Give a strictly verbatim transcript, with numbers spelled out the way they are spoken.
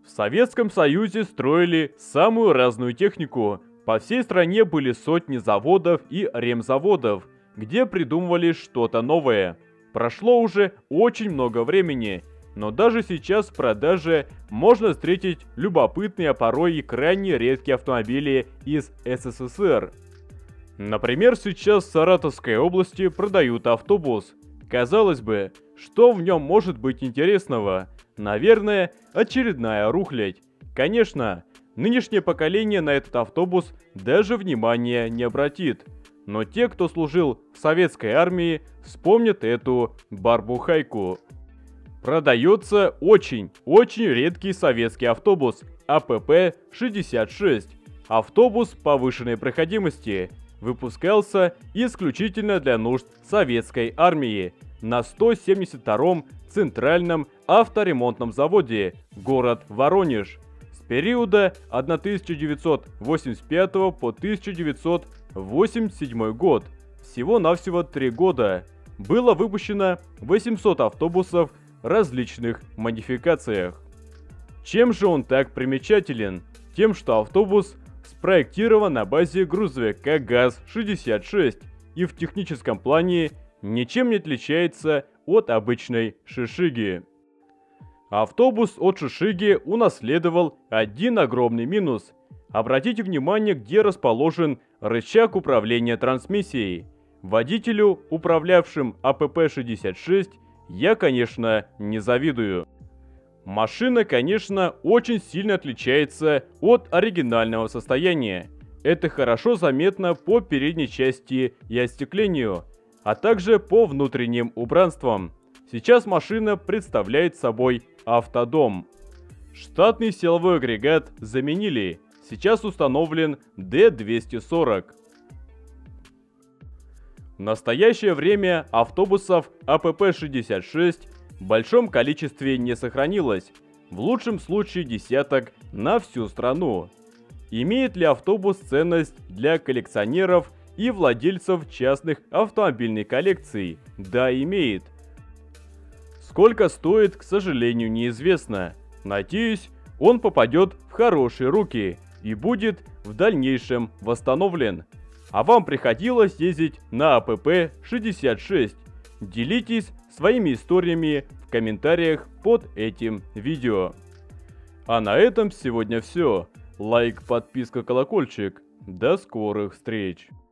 В Советском Союзе строили самую разную технику. По всей стране были сотни заводов и ремзаводов, где придумывали что-то новое. Прошло уже очень много времени, но даже сейчас в продаже можно встретить любопытные, а порой и крайне редкие автомобили из эс эс эс эр. Например, сейчас в Саратовской области продают автобус. Казалось бы, что в нем может быть интересного? Наверное, очередная рухлядь. Конечно, нынешнее поколение на этот автобус даже внимания не обратит. Но те, кто служил в советской армии, вспомнят эту барбухайку. Продается очень, очень редкий советский автобус а пэ пэ шестьдесят шесть. Автобус повышенной проходимости. Выпускался исключительно для нужд советской армии на сто семьдесят втором Центральном авторемонтном заводе, город Воронеж. С периода тысяча девятьсот восемьдесят пятого по тысяча девятьсот восемьдесят седьмой год, всего-навсего три года, было выпущено восемьсот автобусов в различных модификациях. Чем же он так примечателен? Тем, что автобус спроектирован на базе грузовика ГАЗ шестьдесят шесть и в техническом плане ничем не отличается от обычной шишиги. Автобус от шишиги унаследовал один огромный минус. Обратите внимание, где расположен рычаг управления трансмиссией. Водителю, управлявшим а пэ пэ шестьдесят шесть, я, конечно, не завидую. Машина, конечно, очень сильно отличается от оригинального состояния. Это хорошо заметно по передней части и остеклению, а также по внутренним убранствам. Сейчас машина представляет собой автодом. Штатный силовой агрегат заменили. Сейчас установлен дэ двести сорок. В настоящее время автобусов а пэ пэ шестьдесят шесть в большом количестве не сохранилось. В лучшем случае десяток на всю страну. Имеет ли автобус ценность для коллекционеров и владельцев частных автомобильных коллекций? Да, имеет. Сколько стоит, к сожалению, неизвестно. Надеюсь, он попадет в хорошие руки и будет в дальнейшем восстановлен. А вам приходилось ездить на а пэ пэ шестьдесят шесть? Делитесь своими историями в комментариях под этим видео. А на этом сегодня все. Лайк, подписка, колокольчик. До скорых встреч!